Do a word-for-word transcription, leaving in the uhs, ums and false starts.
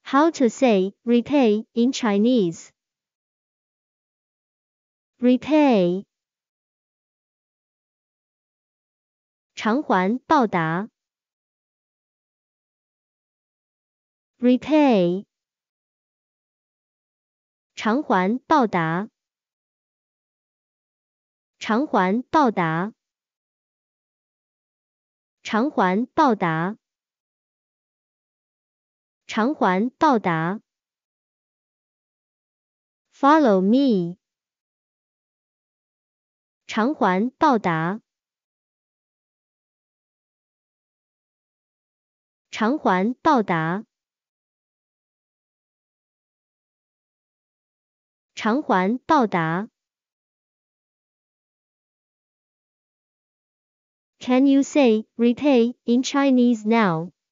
How to say repay in Chinese? Repay 偿还报答 repay 偿还报答偿还报答偿还报答偿还报答 Follow me 偿还报答偿还报答偿还报答 Can you say repay in Chinese now?